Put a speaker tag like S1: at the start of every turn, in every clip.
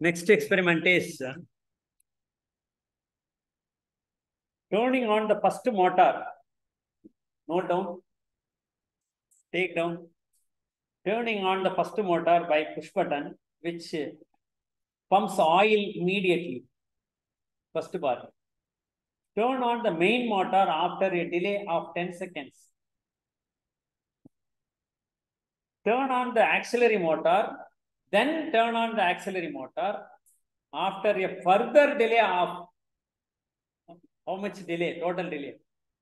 S1: Next experiment is turning on the first motor. Note down. Take down. Turning on the first motor by push button, which pumps oil immediately. First part. Turn on the main motor after a delay of 10 seconds. Turn on the auxiliary motor, then turn on the auxiliary motor after a further delay of how much delay? Total delay.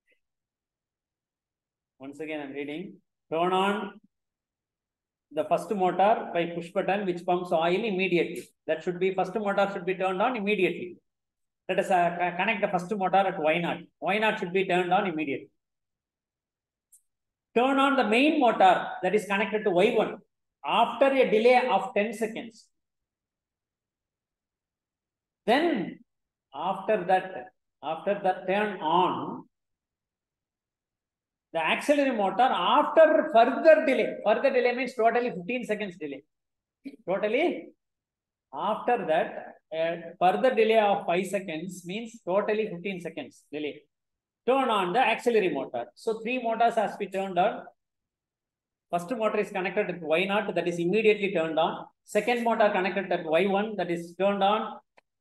S1: Once again, I'm reading. Turn on the first motor by push button, which pumps oil immediately. That should be, first motor should be turned on immediately. Let us connect the first motor at Y0. Y0 should be turned on immediately. Turn on the main motor that is connected to Y1 after a delay of 10 seconds. Then, after that turn on the auxiliary motor after further delay. Further delay means totally 15 seconds delay. Totally, after that, further delay of 5 seconds means totally 15 seconds delay. Turn on the auxiliary motor. So 3 motors has to be turned on. First motor is connected at Y0, that is immediately turned on. Second motor connected at Y1, that is turned on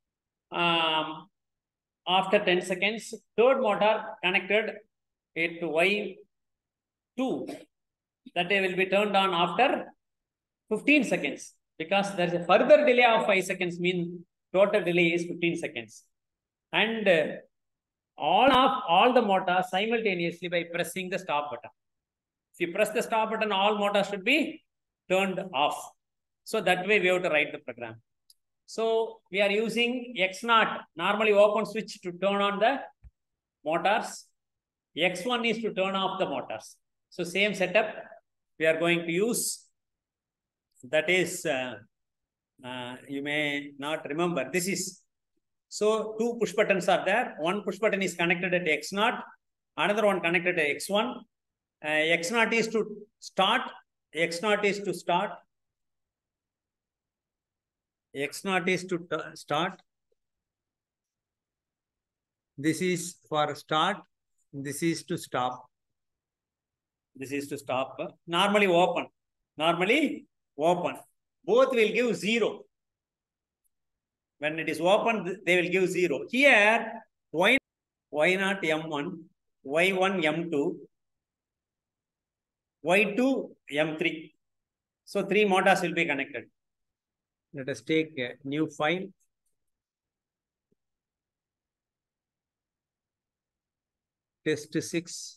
S1: after 10 seconds. Third motor connected at Y2, that will be turned on after 15 seconds. Because there is a further delay of 5 seconds, means total delay is 15 seconds. And all the motors simultaneously by pressing the stop button. If you press the stop button, all motors should be turned off. So that way we have to write the program. So we are using X0, normally open switch, to turn on the motors. X1 is to turn off the motors. So same setup we are going to use. That is, you may not remember. This is, so 2 push buttons are there. One push button is connected at X0, another one connected at X1. X0 is to start. X0 is to start. X0 is to start. This is for start. This is to stop. This is to stop. Normally open. Normally open. Both will give 0. When it is open, they will give 0. Here, Y0 M1, Y1 M2, Y2 M3. So 3 motors will be connected. Let us take a new file. Test 6.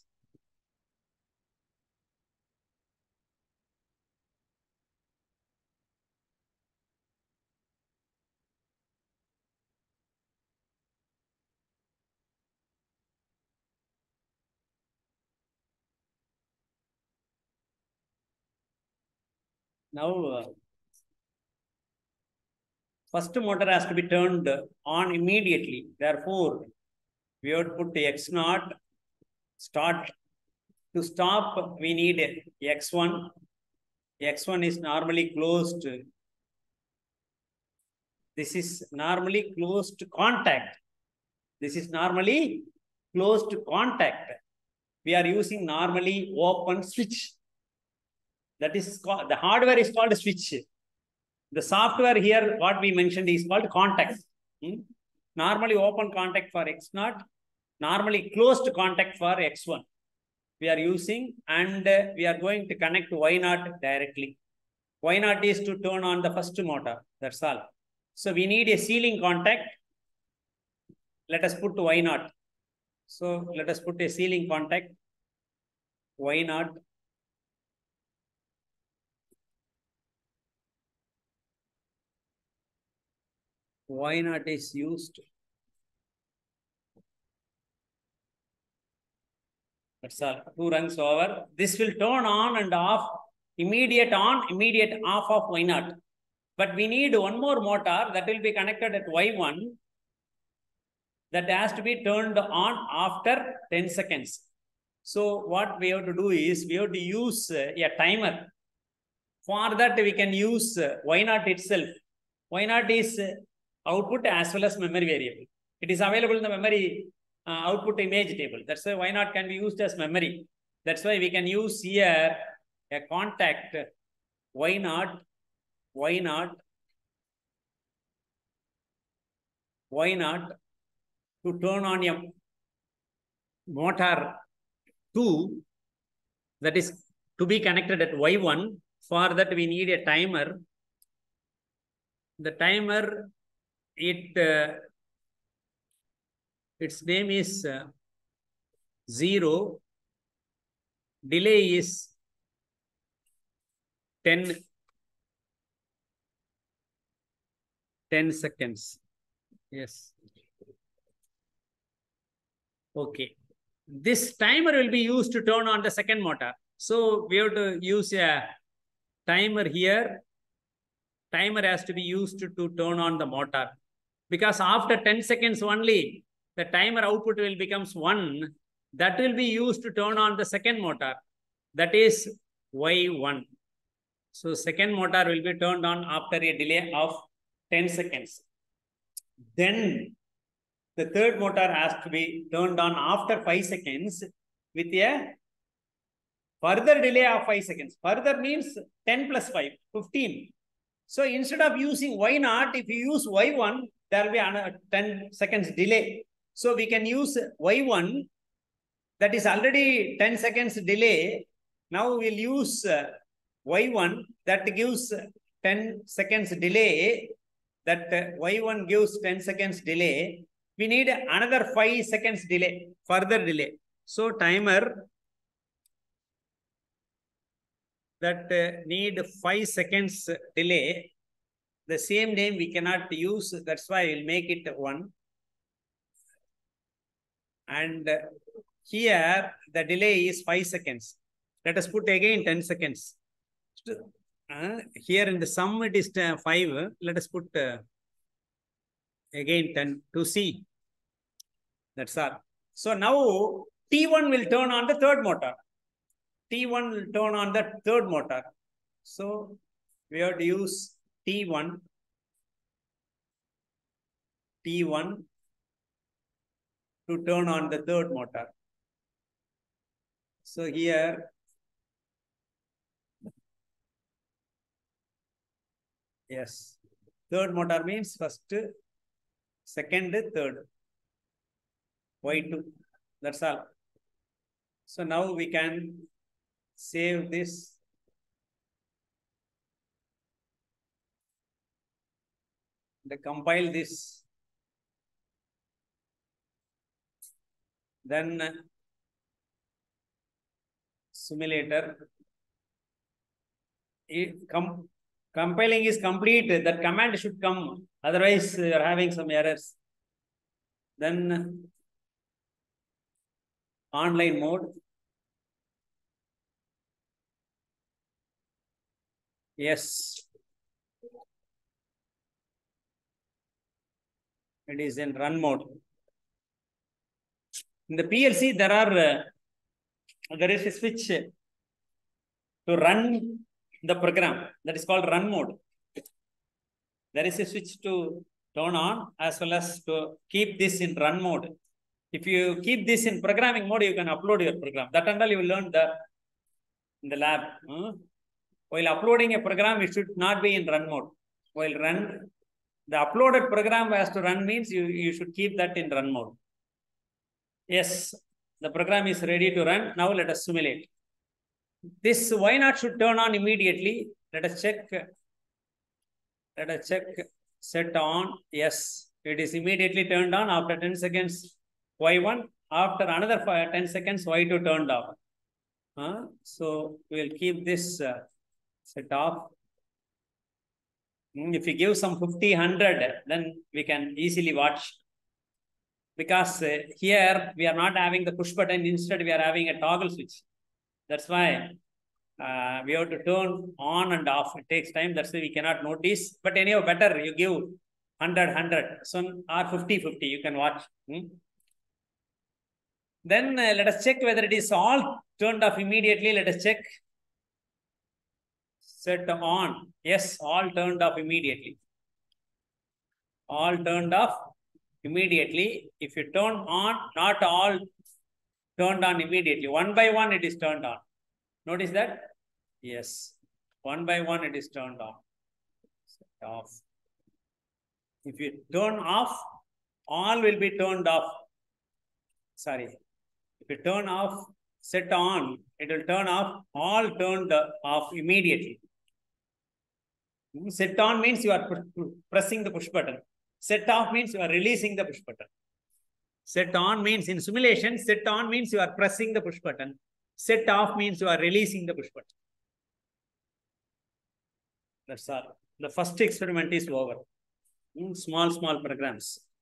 S1: Now, first motor has to be turned on immediately. Therefore, we have to put X0, start. To stop, we need X1. X1 is normally closed. This is normally closed contact. This is normally closed contact. We are using normally open switch. That is called, the hardware is called switch. The software here, what we mentioned, is called contact. Normally open contact for X0, normally closed contact for X1. We are using, and we are going to connect Y0 directly. Y0 is to turn on the first motor. That's all. So we need a sealing contact. Let us put Y0. So let us put a sealing contact. Y0. Y0 is used. That's all. 2 runs over. This will turn on and off. Immediate on, immediate off of Y0. But we need one more motor that will be connected at Y1. That has to be turned on after 10 seconds. So what we have to do is, we have to use a timer. For that, we can use Y0 itself. Y0 is output as well as memory variable. It is available in the memory output image table. That's why Y0 can be used as memory. That's why we can use here a contact Y0 to turn on a motor 2 that is to be connected at Y1. For that we need a timer. The timer, its name is 0. Delay is 10 seconds. Yes. Okay. This timer will be used to turn on the second motor. So we have to use a timer here. Timer has to be used to turn on the motor. Because after 10 seconds only, the timer output will becomes 1. That will be used to turn on the second motor. That is Y1. So second motor will be turned on after a delay of 10 seconds. Then the third motor has to be turned on after 5 seconds with a further delay of 5 seconds. Further means 10 plus 5, 15. So instead of using Y0, if you use Y1, there will be another 10 seconds delay. So we can use Y1, that is already 10 seconds delay. Now we'll use Y1 that gives 10 seconds delay. That Y1 gives 10 seconds delay. We need another 5 seconds delay, further delay. So timer that need 5 seconds delay. The same name we cannot use. That's why we'll make it 1. And here the delay is 5 seconds. Let us put again 10 seconds. Here in the sum it is 5. Let us put again 10 to see. That's all. So now T1 will turn on the third motor. T1 will turn on the third motor. So we have to use T1 to turn on the third motor. So here yes, third motor means first, second, third. Y2. That's all. So now we can save this. Compile this. Then simulator. Compiling is complete. That command should come. Otherwise, you are having some errors. Then online mode. Yes. It is in run mode. In the PLC, there is a switch to run the program. That is called run mode. There is a switch to turn on as well as to keep this in run mode. If you keep this in programming mode, you can upload your program. That and all you will learn in the lab. While uploading a program, it should not be in run mode. While the uploaded program has to run means you should keep that in run mode. Yes, the program is ready to run. Now let us simulate. This Y0 should turn on immediately. Let us check. Set on. Yes, it is immediately turned on after 10 seconds. Y1. After another 10 seconds, Y2 turned off. So we will keep this set off. If you give some 50, 100, then we can easily watch. Because here we are not having the push button. Instead, we are having a toggle switch. That's why we have to turn on and off. It takes time. That's why we cannot notice. But anyhow, better you give 100, 100. So, or 50, 50. You can watch. Then let us check whether it is all turned off immediately. Let us check. Set on. Yes, all turned off immediately. all turned off immediately. If you turn on, not all turned on immediately. One by one, it is turned on. Notice that? Yes. One by one, it is turned on. Set off. If you turn off, all will be turned off. Sorry. If you turn off, set on, it will turn off, all turned off immediately. Set on means you are pressing the push button. Set off means you are releasing the push button. Set on means in simulation, set on means you are pressing the push button. Set off means you are releasing the push button. That's all. The first experiment is over. Small programs.